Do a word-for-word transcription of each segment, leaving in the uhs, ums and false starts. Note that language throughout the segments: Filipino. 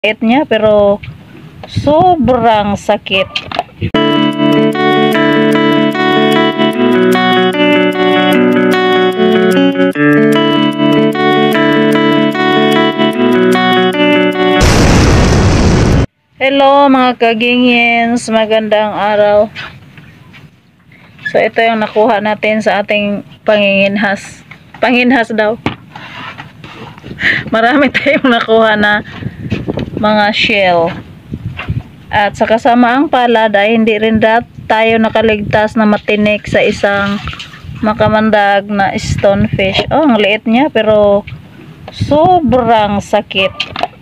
It niya pero sobrang sakit. Hello mga kagingins, magandang araw. So ito yung nakuha natin sa ating panginginhas. Panginhas daw. Marami tayong nakuha na mga shell. At sa kasamaang palad ay hindi rin dat tayo nakaligtas na matinik sa isang makamandag na stonefish. Oh, ang liit niya pero sobrang sakit.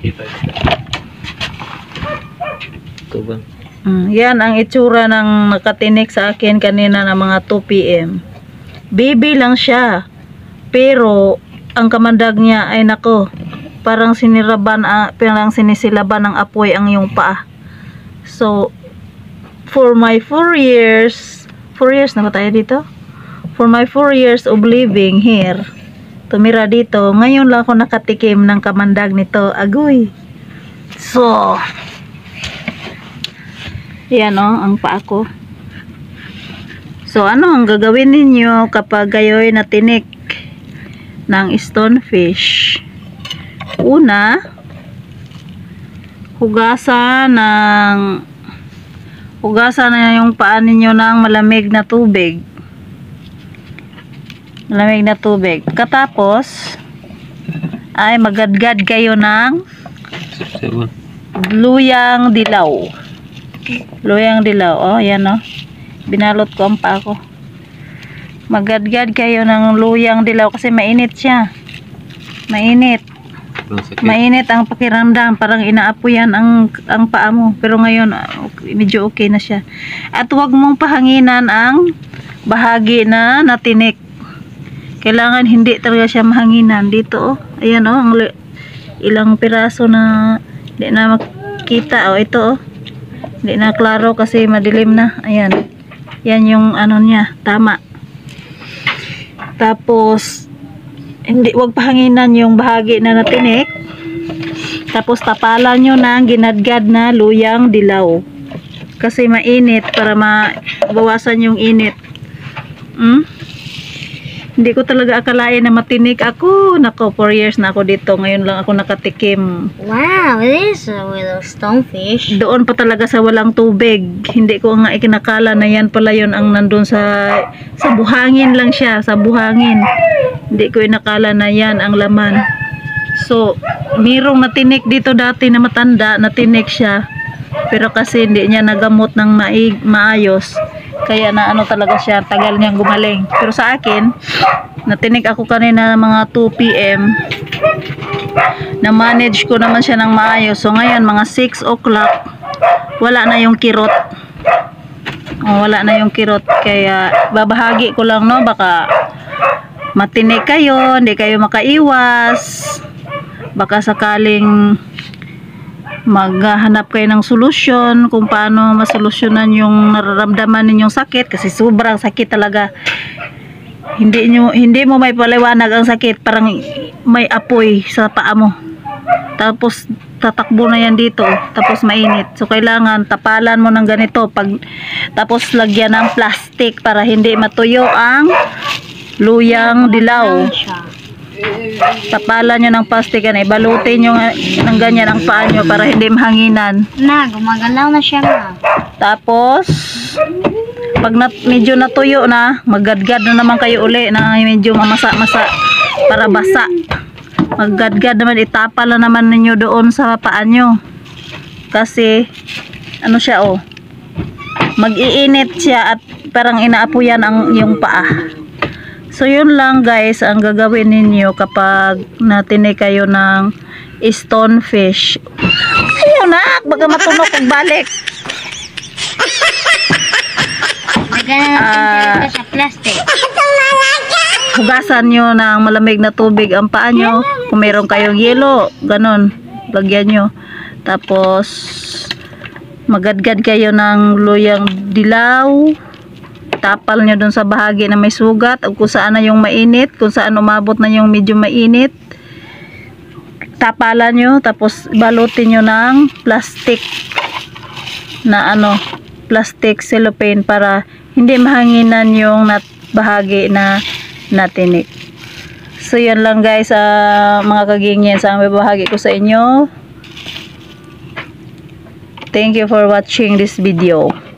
Ito ba? Mm, yan ang itsura ng nakatinik sa akin kanina na mga two P M Baby lang siya. Pero ang kamandag niya ay nako, parang siniraban, uh, parang sinisilaban ng apoy ang iyong paa. So, for my four years, four years na ba tayo dito? For my four years of living here, tumira dito, ngayon lang ako nakatikim ng kamandag nito. Agoy. So, yan o, ang paa ko. So, ano ang gagawin ninyo kapag kayo'y natinik ng stonefish? Una, hugasan ng hugasan na yung paa ninyo ng malamig na tubig. Malamig na tubig. Katapos, ay magadgad kayo ng luyang dilaw. Luyang dilaw. Oh, yan oh. Binalot ko ang paa ko. Magadgad kayo ng luyang dilaw kasi mainit siya. Mainit. Mainit ang pakiramdam, parang inaapoyan ang ang paa mo. Pero ngayon okay, medyo okay na siya. At huwag mong pahanginan ang bahagi na natinik. Kailangan hindi talaga siya mahanginan. Dito oh, ayan oh, ang ilang piraso na hindi na makita oh, ito oh. Hindi na klaro kasi madilim na. Ayan. Yan yung ano niya, tama. Tapos hindi, wag pahanginan yung bahagi na natinik. Tapos tapalan nyo ng ginadgad na luyang dilaw. Kasi mainit para mabawasan yung init. Hmm? Hindi ko talaga akalain na matinik ako. Nako, four years na ako dito. Ngayon lang ako nakatikim. Wow, this is a little stonefish. Doon pa talaga sa walang tubig. Hindi ko nga ikinakala na yan pala yun ang nandun sa sa buhangin lang siya. Sa buhangin. Hindi ko inakala na yan ang laman. So, mirong natinik dito dati na matanda. Natinik siya. Pero kasi hindi niya nagamot ng maig, maayos. Kaya na ano talaga siya, tagal niyang gumaling. Pero sa akin, natinik ako kanina mga two P M Na manage ko naman siya ng maayos. So ngayon mga six o'clock, wala na yung kirot. Oh, wala na yung kirot. Kaya babahagi ko lang no, baka matinik kayo, hindi kayo makaiwas. Baka sakaling maghahanap kayo ng solusyon kung paano masolusyonan yung nararamdaman ninyong sakit kasi sobrang sakit talaga. Hindi nyo, hindi mo may paliwanag ang sakit, parang may apoy sa paa mo. Tapos tatakbo na yan dito, tapos mainit. So kailangan tapalan mo ng ganito pag tapos lagyan ng plastic para hindi matuyo ang luyang dilaw. Tapalan nyo ng plastic yan, ibalutin nyo ng ganyan ang paa nyo para hindi mahanginan. Na, gumagalaw na siya na. Tapos pag nat medyo natuyo na, maggadgad na naman kayo uli na medyo mamasa-masa para basa. Maggadgad naman, itapal na naman ninyo doon sa paa nyo. Kasi ano siya oh, mag-iinit siya at parang inaapoyan ang yung paa. So yun lang guys ang gagawin ninyo kapag natinik kayo ng stonefish. Ayun na, baka matunog kung balik. Lagyan natin uh, sa plastic. Hugasan nyo ng malamig na tubig ang paa nyo. Kung meron kayong yelo, ganon, lagyan nyo. Tapos magadgad kayo ng luyang dilaw. Tapal nyo dun sa bahagi na may sugat o kung saan na yung mainit, kung saan umabot na yung medyo mainit. tapalan nyo, tapos balutin nyo ng plastic na ano, plastic cellophane para hindi mahanginan yung nat bahagi na natinik. So yan lang guys, uh, mga kagingin sa ang bahagi ko sa inyo. Thank you for watching this video.